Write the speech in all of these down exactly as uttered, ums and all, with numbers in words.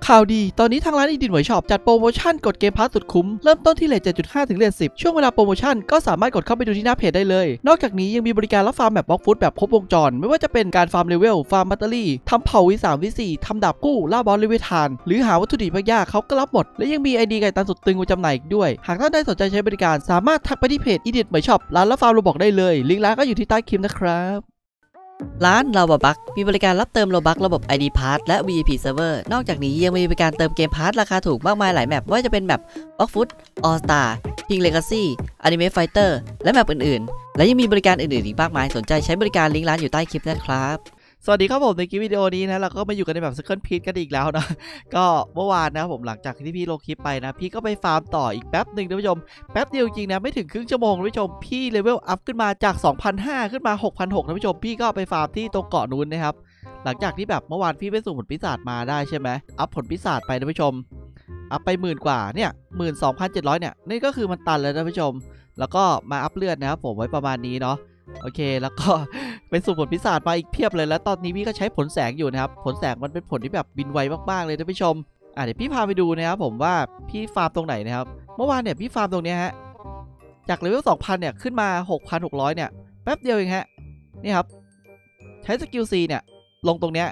ข่าวดีตอนนี้ทางร้านอีดินหวยช็อปจัดโปรโมชั่นกดเกมพาร์ทสุดคุ้มเริ่มต้นที่เลท เจ็ดจุดห้า ถึงเลท สิบช่วงเวลาโปรโมชั่นก็สามารถกดเข้าไปดูที่หน้าเพจได้เลยนอกจากนี้ยังมีบริการรับฟาร์มแบบบล็อกฟุตแบบครบวงจรไม่ว่าจะเป็นการฟาร์มเลเวลฟาร์มแบตเตอรี่ทำเผ่า วี สาม วี สี่ ทำดาบกู้ล่าบอสเลเวลทานหรือหาวัตถุดิบยากเขาก็รับหมดและยังมี ไอ ดี ไก่ตันสุดตึงมาจำหน่ายอีกด้วยหากท่านได้สนใจใช้บริการสามารถทักไปที่เพจอีดินหวยช็อปร้านรับฟาร์มโรบอกได้เลยลิงก์ร้านก็อยู่ที่ใต้คลิปนะครับร้านลาวาบักมีบริการรับเติมโลบักระบบ ไอ ดี Pass และ วี ไอ พี Server นอกจากนี้ยังมีบริการเติมเกมพาร์ทราคาถูกมากมายหลายแมปว่าจะเป็นแมป Blockfoot All Star Pink Legacy Anime Fighter และแมปอื่นๆและยังมีบริการอื่นๆอีกมากมายสนใจใช้บริการลิงก์ร้านอยู่ใต้คลิปนะครับสวัสดีครับผมในคลิปวิดีโอนี้นะเราก็มาอยู่กันในแบบ Second Peak กันอีกแล้วนะก็เมื่อวานนะผมหลังจากที่พี่ลงคลิปไปนะพี่ก็ไปฟาร์มต่ออีกแป๊บหนึ่งท่านผู้ชมแป๊บเดียวจริงนะไม่ถึงครึ่งชั่วโมงท่านผู้ชมพี่เลเวลอัพขึ้นมาจาก สองพันห้าร้อย ขึ้นมา หกพันหกร้อย ท่านผู้ชมพี่ก็ไปฟาร์มที่ตรงเกาะนู้นนะครับหลังจากที่แบบเมื่อวานพี่ไปสุ่มผลปีศาจมาได้ใช่ไหมอัพผลปีศาจไปท่านผู้ชมอัพไปหมื่นกว่าเนี่ย หนึ่งหมื่นสองพันเจ็ดร้อย เนี่ยนี่ก็คือมันตันแล้วท่านผู้ชมแล้วก็มาอัพเลือดนะครับผมไว้ประมาณนี้เนาะโอเคแล้วก็เป็นสูตรผลพิศาจมาอีกเพียบเลยแล้วตอนนี้พี่ก็ใช้ผลแสงอยู่นะครับผลแสงมันเป็นผลที่แบบบินไวมากๆเลยท่านผู้ชมอ่ะเดี๋ยวพี่พาไปดูนะครับผมว่าพี่ฟาร์มตรงไหนนะครับเมื่อวานเนี่ยพี่ฟาร์มตรงนี้ฮะจากเลเวล สองพัน เนี่ยขึ้นมา หกพันหกร้อย เนี่ยแป๊บเดียวเองฮะนี่ครับใช้สกิล C เนี่ยลงตรงเนี้ย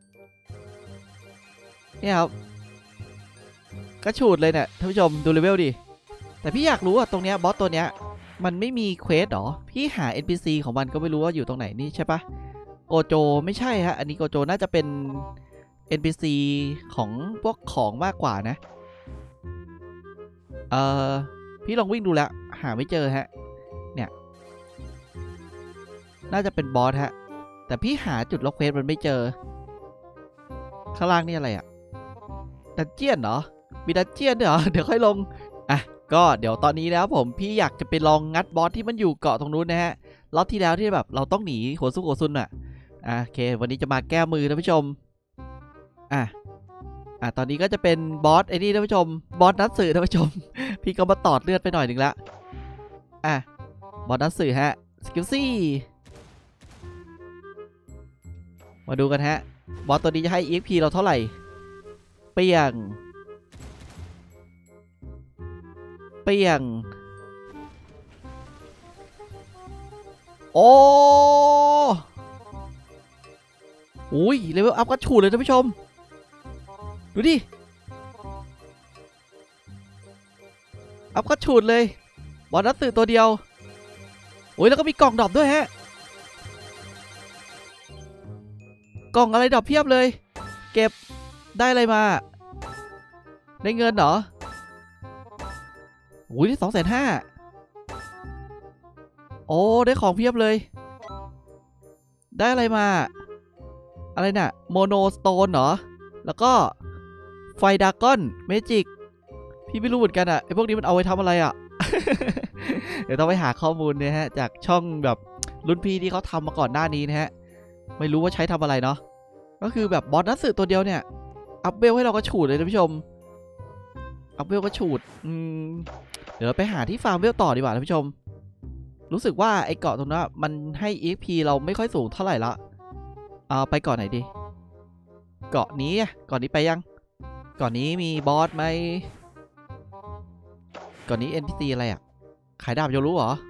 นี่ครับกระฉูดเลยเนี่ยท่านผู้ชมดูเลเวลดิแต่พี่อยากรู้ว่าตรงเนี้ยบอสตัวเนี้ยมันไม่มีเควสหรอพี่หา เอ็น พี ซี ของมันก็ไม่รู้ว่าอยู่ตรงไหนนี่ใช่ปะโกโจไม่ใช่ฮะอันนี้โกโจน่าจะเป็น เอ็น พี ซี ของพวกของมากกว่านะเอ่อพี่ลองวิ่งดูแล้วหาไม่เจอฮะเนี่ยน่าจะเป็นบอสฮะแต่พี่หาจุดล็อกเควสมันไม่เจอข้างล่างนี่อะไรอะดันเจียนเหรอมีดันเจียนด้วยเหรอเดี๋ยวค่อยลงอ่ะก็เดี๋ยวตอนนี้แล้วผมพี่อยากจะไปลองงัดบอสที่มันอยู่เกาะตรงนู้นนะฮะรอบที่แล้วที่แบบเราต้องหนีหัวซุกหัวซุนอ่ะอ่ะโอเควันนี้จะมาแก้มือท่านผู้ชมอ่ะอ่ะตอนนี้ก็จะเป็นบอสไอ้นี่ท่านผู้ชมบอสนัดสื่อท่านผู้ชม พี่ก็มาตอดเลือดไปหน่อยหนึ่งละอ่ะบอสนัดสื่อฮะสกิลซี่มาดูกันฮะบอสตัวนี้จะให้ อี เอ็กซ์ พี เราเท่าไหร่เปียงเปียงโอ้อุ้ยเลเวลอัพก็ฉูดเลยท่านผู้ชมดูดิอัพก็ฉูดเลยบอลนัดตื่นตัวเดียวโอ้ยแล้วก็มีกล่องดรอปด้วยฮะกล่องอะไรดรอปเพียบเลยเก็บได้อะไรมาได้เงินเหรอโอ้ยสองแสนห้าโอ้ได้ของเพียบเลยได้อะไรมาอะไรน่ะโมโนสโตนเหรอแล้วก็ไฟดากอนเมจิกพี่ไม่รู้เหมือนกันอ่ะไอพวกนี้มันเอาไว้ทำอะไรอ่ะ เดี๋ยวต้องไปหาข้อมูลเนี่ยฮะจากช่องแบบรุ่นพี่ที่เขาทำมาก่อนหน้านี้นะฮะไม่รู้ว่าใช้ทำอะไรเนาะก็คือแบบบอสนัดสื่อตัวเดียวเนี่ยอัพเวลให้เราก็ฉูดเลยท่านผู้ชมอัพเวลก็ฉูดอืมเดี๋ยวไปหาที่ฟาร์มเวลต่อดีกว่าท่านผู้ชมรู้สึกว่าไอเกาะตรงนั้นมันให้ อี เอ็กซ์ พี เราไม่ค่อยสูงเท่าไหร่ละเอาไปเกาะไหนดีเกาะนี้เกาะนี้ไปยังเกาะนี้มีบอสไหมเกาะนี้ เอ็น พี ซี อะไรอ่ะขายดาบโยรุเหรอ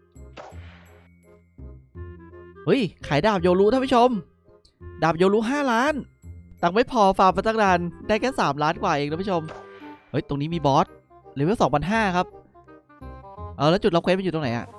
เฮ้ยขายดาบโยรุท่านผู้ชมดาบโยรุห้าล้านตังไม่พอฟาร์มมาตั้งนานได้แค่สามล้านกว่าเองท่านผู้ชมเฮ้ยตรงนี้มีบอสเลเวล สองพันห้าร้อย ครับเออแล้วจุดล็อกเควสมันอยู่ตรงไหนอะ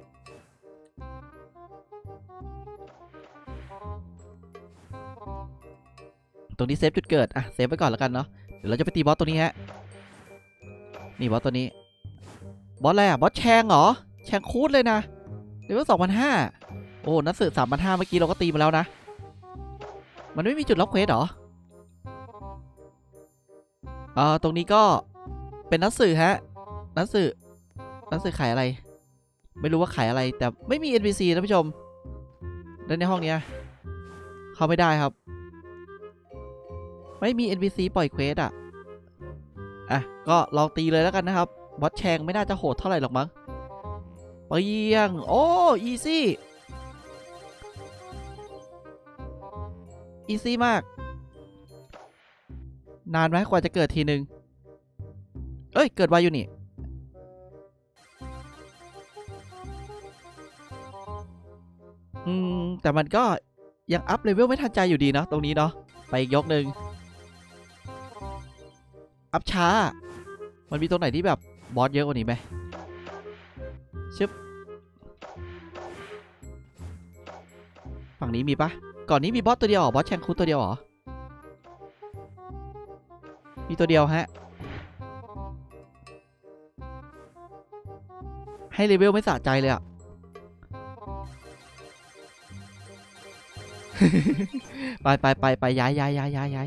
ตรงนี้เซฟจุดเกิดอะเซฟไว้ก่อนแล้วกันเนาะเดี๋ยวเราจะไปตีบอสตัวนี้ฮะนี่บอสตัวนี้บอสอะไรอะบอสแชงเหรอแชงคูดเลยนะเลเวล สองพันห้าร้อย โอ้นักสืบ สามพันห้าร้อย เมื่อกี้เราก็ตีมาแล้วนะมันไม่มีจุดล็อกเควสเหรอเออตรงนี้ก็เป็นนักสืบฮะนักสืบนักสืบขายอะไรไม่รู้ว่าขายอะไรแต่ไม่มี เอ็น พี ซี ท่านผู้ชมด้านในห้องนี้เข้าไม่ได้ครับไม่มี เอ็น พี ซี ปล่อยเควสอ่ะอ่ะก็ลองตีเลยแล้วกันนะครับบอสแชงไม่น่าจะโหดเท่าไหร่หรอกมั้งเปียงโอ้อีซี่อีซี่มากนานไหมกว่าจะเกิดทีนึงเอ้ยเกิดไวอยู่นี่อืมแต่มันก็ยังอัพเลเวลไม่ทันใจอยู่ดีเนาะตรงนี้เนาะไปอีกยกหนึ่งอัพช้ามันมีตรงไหนที่แบบบอสเยอะกว่านี้ไหมชึบฝั่งนี้มีปะก่อนนี้มีบอสตัวเดียวเหรอบอสแชงคูตัวเดียวเหรอมีตัวเดียวฮะให้เลเวลไม่สะใจเลยอะไปไปไปไปย้ายย้ายย้ายย้ายย้าย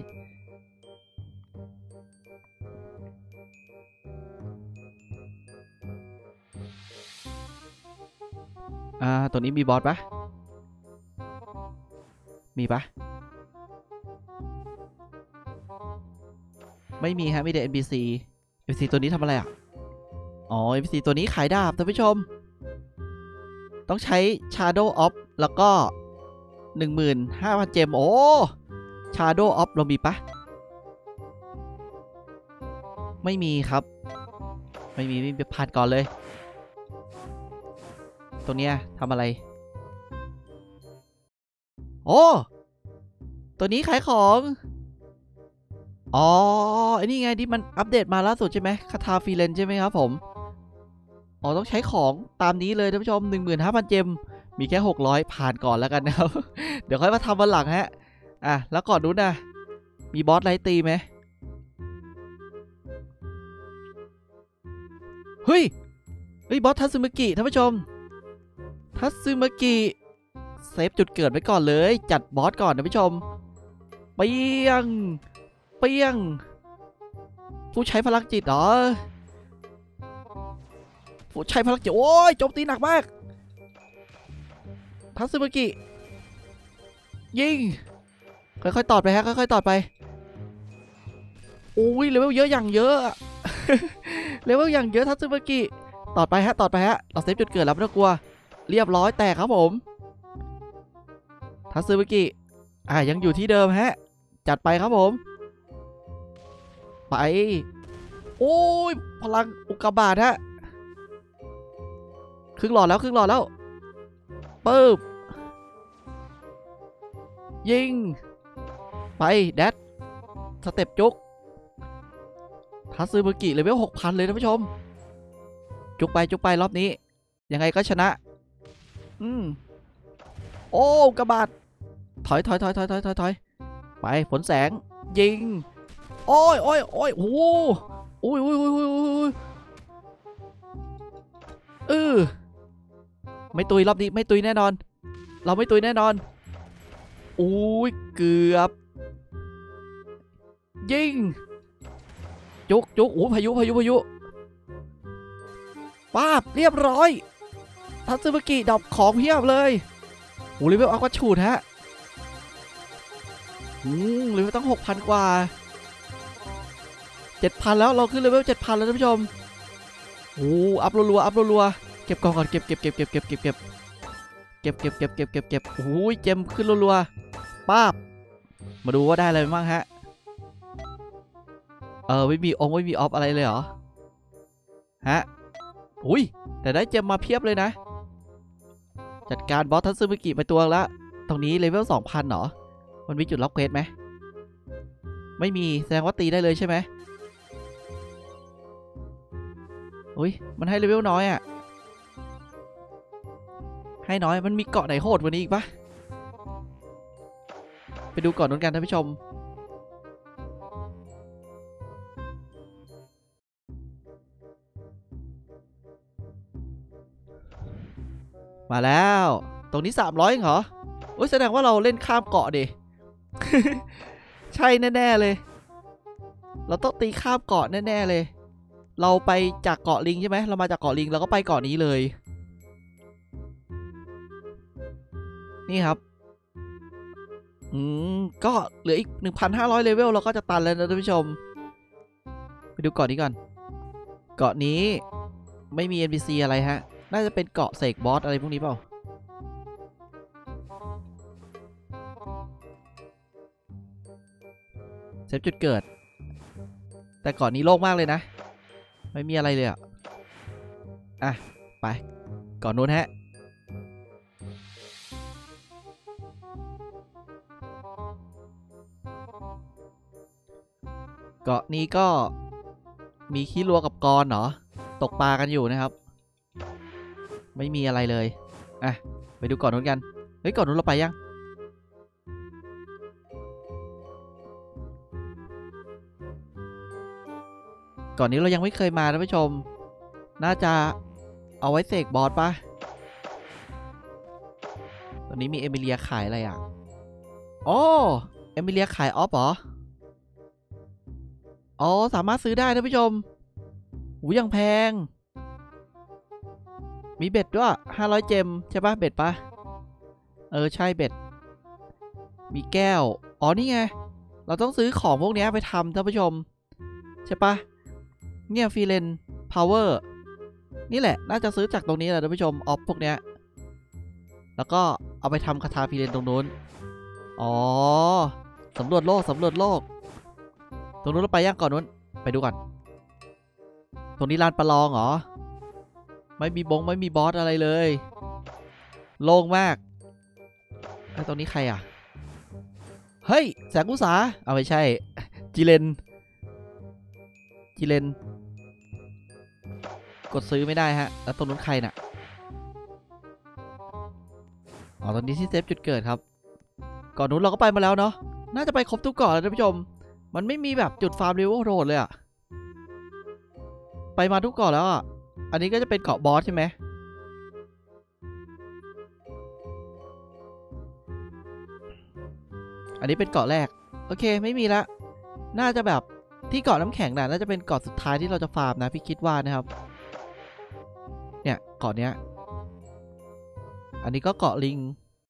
อ่าตัวนี้มีบอสปะมีปะไม่มีฮะมีแต่ เอ็น พี ซี เอ็น พี ซี ตัวนี้ทำอะไรอ่ะอ๋อ เอ็น พี ซี ตัวนี้ขายดาบท่านผู้ชมต้องใช้ Shadow of แล้วก็ หนึ่งหมื่นห้าพัน เจมโอ้ Shadow of เรามีปะไม่มีครับไม่มีไม่มีผ่านก่อนเลยตรงเนี้ยทำอะไรโอ้ตัวนี้ขายของอ๋อไอ้นี่ไงที่มันอัปเดตมาล่าสุดใช่ไหมคาถาฟรีเลนใช่ไหมครับผมอ๋อต้องใช้ของตามนี้เลยท่านผู้ชม หนึ่งหมื่นห้าพัน เจมมีแค่หกร้อยผ่านก่อนแล้วกันนะครับ เดี๋ยวค่อยมาทำวันหลังฮะอ่ะแล้วก่อนนู้นนะมีบอสไลท์ตีไหมเฮ้ยเฮ้ยบอสทัซึมากิท่านผู้ชมทัซึมากิเซฟจุดเกิดไว้ก่อนเลยจัดบอสก่อนท่านผู้ชมเปียงเปียงผู้ใช้พลังจิตเหรอผู้ใช้พลังจิตโอ้ยโจมตีหนักมากทัซึมากิยิงค่อยๆตอดไปฮะค่อยๆตอดไปโอ้ยเลเวลเยอะอย่างเยอะ เลเวลอย่างเยอะทัซึมากิตอดไปฮะตอดไปฮะเราเซฟจุดเกิดแล้วไม่ต้องกลัวเรียบร้อยแตกครับผมทัซึมากิอ่ะยังอยู่ที่เดิมฮะจัดไปครับผมไปโอ้ยพลังอุกกาบาตฮะครึ่งหลอดแล้วครึ่งหลอดแล้วปึ๊บยิงไปแดดสเต็ปจุกทัซึมากิเลเวล หกพัน เลยท่านผู้ชมจุกไปจุกไปรอบนี้ยังไงก็ชนะอืมโอ้กระบาดถอยถอยถอยถอยถอยถอยถอยไปฝนแสงยิงโอ้ยโอ้ยโอ้ยโอ้โหโอ้ยโอ้ยโอ้ยโอ้ยโอ้ยเออไม่ตุยรอบนี้ไม่ตุยแน่นอนเราไม่ตุยแน่นอนโอ้ยเกือบยิงจุกจุกโอ้พายุพายุพายุป้าบเรียบร้อยทัซึมากิดอกของเพียบเลยโอ้เลเวลอัพก็ชูดฮะอืมเลเวลตั้ง หกพัน กว่า เจ็ดพัน แล้วเราขึ้นเลเวล เจ็ดพัน แล้วท่านผู้ชมโอ้อัพรัวๆอัพรัวๆเก็บกองก่อนเก็บเก็บเก็บเก็บเก็บเก็บเก็บเก็บเก็บเก็บเก็บเก็บเก็บโอ้ยเจมขึ้นรัวๆป้าบมาดูว่าได้อะไรบ้างฮะเออไม่มีองค์ไม่มีออฟอะไรเลยเหรอฮะอุ้ยแต่ได้เจมมาเพียบเลยนะจัดการบอสทัซึมากิไปตัวละตรงนี้เลเวล สองพัน เหรอมันมีจุดล็อกเควสไหมไม่มีแสดงว่าตีได้เลยใช่ไหมอุ้ยมันให้เลเวลน้อยอ่ะให้น้อยมันมีเกาะไหนโหดกว่านี้อีกปะไปดูก่อนนู้นกันท่านผู้ชมมาแล้วตรงนี้สามร้อยเหรอโอ้ยแสดงว่าเราเล่นข้ามเกาะดิ ใช่แน่ๆเลยเราต้องตีข้ามเกาะแน่ๆเลยเราไปจากเกาะลิงใช่ไหมเรามาจากเกาะลิงเราก็ไปเกาะนี้เลยนี่ครับอืมก็เหลืออีก หนึ่งพันห้าร้อย เลเวลเราก็จะตันแล้วนะท่านผู้ชมไปดูเกาะนี้ก่อนเกาะนี้ไม่มี เอ็น พี ซี อะไรฮะน่าจะเป็นเกาะเสกบอสอะไรพวกนี้เปล่าเซฟจุดเกิดแต่ก่อนนี้โล่งมากเลยนะไม่มีอะไรเลยอ่ะอ่ะไปก่อนนู้นฮะเกาะนี้ก็มีขี้รัวกับกรเหรอตกปลากันอยู่นะครับไม่มีอะไรเลยอ่ะไปดูก่อนนู้นกันเฮ้ยก่อนนู้นเราไปยังก่อนนี้เรายังไม่เคยมาท่านผู้ชมน่าจะเอาไว้เสกบอสปะตอนนี้มีเอมิเลียขายอะไรอ่ะโอ้เอมิเลียขายออฟเหรออ๋อสามารถซื้อได้ท่านผู้ชมหูยังแพงมีเบ็ดด้วยห้าร้อยเจมใช่ปะเบ็ดปะเออใช่เบ็ดมีแก้วอ๋อนี่ไงเราต้องซื้อของพวกนี้ไปทำท่านผู้ชมใช่ปะเนี่ยฟีเลนพาวเวอร์นี่แหละน่าจะซื้อจากตรงนี้แหละท่านผู้ชมออฟพวกเนี้ยแล้วก็เอาไปทำคาถาฟีเลนตรงนู้นอ๋อสำรวจโลกสำรวจโลกตรงนู้นเราไปย่างก่อนนู้นไปดูก่อนตรงนี้ลานประลองเหรอไม่มีบงไม่มีบอสอะไรเลยโล่งมากไอ้ตรงนี้ใครอ่ะเฮ้ยแสงอุตสาเอาไม่ใช่จิเลนจิเลนกดซื้อไม่ได้ฮะแล้วตรงนู้นใครน่ะอ๋อตอนนี้ที่เซฟจุดเกิดครับก่อนนู้นเราก็ไปมาแล้วเนาะน่าจะไปครบทุกเกาะแล้วท่านผู้ชมมันไม่มีแบบจุดฟาร์มเรเวลโรดเลยอะไปมาทุกเกาะแล้วอะอันนี้ก็จะเป็นเกาะบอสใช่ไหมอันนี้เป็นเกาะแรกโอเคไม่มีละน่าจะแบบที่เกาะน้ำแข็งน่ะน่าจะเป็นเกาะสุดท้ายที่เราจะฟาร์มนะพี่คิดว่านะครับเนี่ยเกาะเนี้ยอันนี้ก็เกาะลิง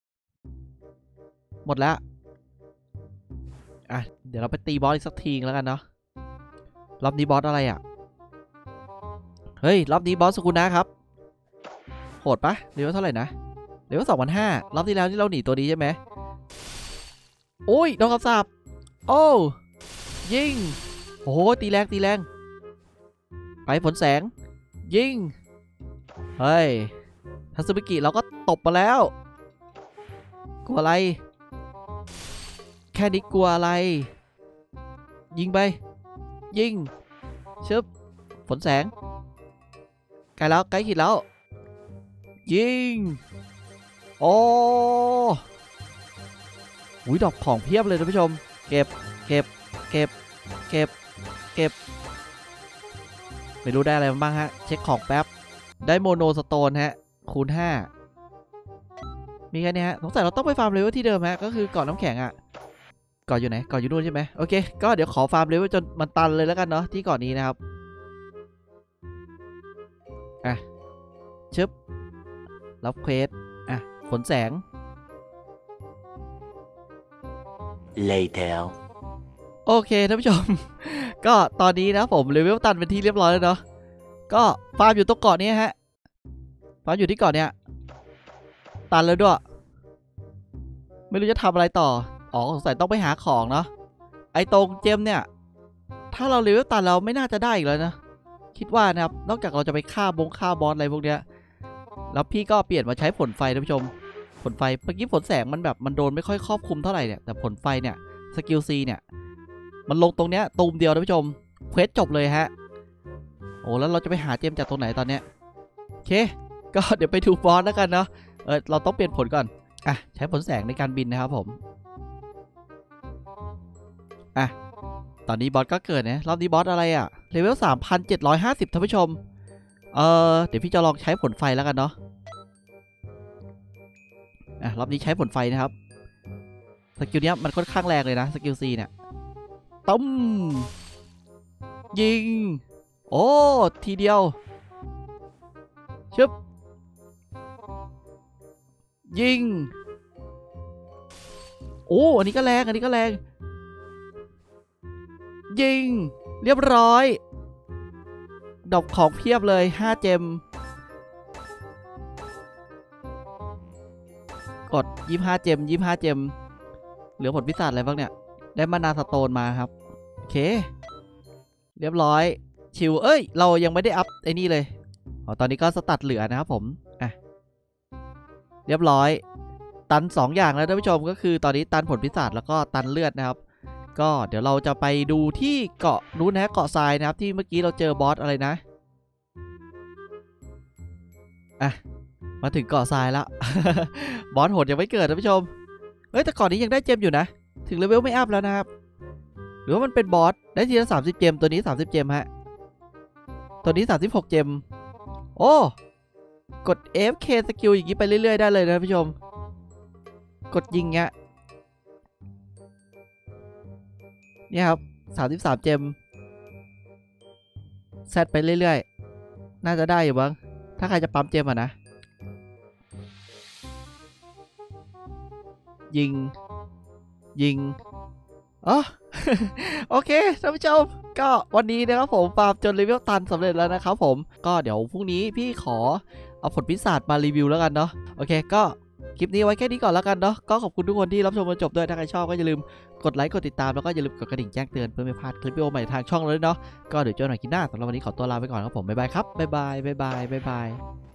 หมดแล้วอ่ะเดี๋ยวเราไปตีบอสอีกสักทีแล้วกันเนาะรอบนี้บอสอะไรอ่ะเฮ้ยรอบนี้บอสสกุลนะครับโหดปะเลเวลเท่าไหร่นะเลเวลสองพันห้ารอบที่แล้วที่เราหนีตัวนี้ใช่ไหมโอ้ยโดนกระสับโอ้ยิงโอ้โหตีแรงตีแรงไปผลแสงยิงเฮ้ยทัศมิกิเราก็ตบมาแล้วกลัวอะไรแค่นี้กลัวอะไรยิงไปยิงชึบฝนแสงใกล้แล้วใกล้ขีดแล้วยิงโอ้อุ้ยดอกของเพียบเลยท่านผู้ชมเก็บเก็บเก็บเก็บเก็บไม่รู้ได้อะไรบ้างฮะเช็คของแป๊บได้โมโนสโตนฮะคูณห้ามีแค่นี้ฮะสงสัยเราต้องไปฟาร์มเลเวลที่เดิมฮะก็คือเกาะน้ำแข็งอ่ะเกาะอยู่ไหนเกาะอยู่นู่นใช่ไหมโอเคก็เดี๋ยวขอฟาร์มเลเวลจนมันตันเลยแล้วกันเนาะที่เกาะนี้นะครับอ่ะชึบรับเควสอ่ะฝนแสง later โอเคท่านผู้ชม ก็ตอนนี้นะผมเลเวลตันเป็นที่เรียบร้อยแล้วเนาะก็ฟาร์มอยู่ตรงเกาะนี้ฮะฟาร์มอยู่ที่เกาะเนี้ยตันแล้วด้วยไม่รู้จะทำอะไรต่ออ๋อสงสัยต้องไปหาของเนาะไอ้ตรงเจมเนี่ยถ้าเราเลเวลตันเราไม่น่าจะได้อีกแล้วนะคิดว่านะครับนอกจากเราจะไปฆ่าบงฆ่าบอสอะไรพวกเนี้ยแล้วพี่ก็เปลี่ยนมาใช้ผลไฟท่านผู้ชมผลไฟเมื่อกี้ผลแสงมันแบบมันโดนไม่ค่อยครอบคลุมเท่าไหร่เนี่ยแต่ผลไฟเนี่ยสกิลซีเนี่ยมันลงตรงเนี้ยตูมเดียวท่านผู้ชมเควสจบเลยฮะโอ้แล้วเราจะไปหาเจมจากตรงไหนตอนเนี้ยโอเคก็เดี๋ยวไปดูบอสแล้วกันเนาะเออเราต้องเปลี่ยนผลก่อนอ่ะใช้ผลแสงในการบินนะครับผมอ่ะตอนนี้บอสก็เกิดนะรอบนี้บอสอะไรอะเลเวลสามพันเจ็ดร้อยห้าสิบท่านผู้ชมเออเดี๋ยวพี่จะลองใช้ผลไฟแล้วกันเนาะอ่ะรอบนี้ใช้ผลไฟนะครับสกิลเนี้ยมันค่อนข้างแรงเลยนะสกิลซีเนี่ยต้มยิงโอ้ทีเดียวชึบยิงโอ้อันนี้ก็แรงอันนี้ก็แรงยิงเรียบร้อยดอกของเพียบเลยห้าเจมกดยี่สิบห้าเจมยี่สิบห้าเจมเหลือผลพิศาจอะไรบ้างเนี่ยได้มานาสโตนมาครับโอเคเรียบรียบร้อยชิวเอ้ยเรายังไม่ได้อัพไอ้นี่เลยอ๋อตอนนี้ก็สตัดเหลือนะครับผมอ่ะเรียบร้อยตันสองอย่างแล้วท่านผู้ชมก็คือตอนนี้ตันผลพิศาจแล้วก็ตันเลือดนะครับก็เดี๋ยวเราจะไปดูที่เกาะนู้นนะเกาะทรายนะครับที่เมื่อกี้เราเจอบอสอะไรนะอ่ะมาถึงเกาะทรายแล้ว บอสโหดยังไม่เกิดท่านผู้ชมเฮ้ยแต่ก่อนนี้ยังได้เจมอยู่นะถึงเลเวลไม่อัพแล้วนะครับหรือว่ามันเป็นบอสได้ทีละสามสิบเจมตัวนี้สามสิบเจมฮะตัวนี้สามสิบหกเจมโอ้กด เอ เอฟ เค สกิลอย่างนี้ไปเรื่อยๆได้เลยนะท่านผู้ชมกดยิงเงี้ยนี่ครับสามสิบสามเจมแซดไปเรื่อยๆน่าจะได้อยู่บ้างถ้าใครจะปั๊มเจมอ่ะนะยิงยิงอ๋อ โอเคท่านผู้ชมก็วันนี้นะครับผมฟาร์มจนเลเวลตันสำเร็จแล้วนะครับผมก็เดี๋ยวพรุ่งนี้พี่ขอเอาผลพิศาจมารีวิวแล้วกันเนาะโอเคก็คลิปนี้ไว้แค่นี้ก่อนแล้วกันเนาะก็ขอบคุณทุกคนที่รับชมจนจบด้วยถ้าใครชอบก็อย่าลืมกดไลค์กดติดตามแล้วก็อย่าลืมกดกระดิ่งแจ้งเตือนเพื่อไม่พลาดคลิปวิดีโอใหม่ทางช่องเลยเนาะก็เดี๋ยวเจอกันใหม่คลิปหน้าสำหรับวันนี้ขอตัวลาไปก่อนครับผมบ๊ายบายครับบ๊ายบายบ๊ายบายบ๊ายบาย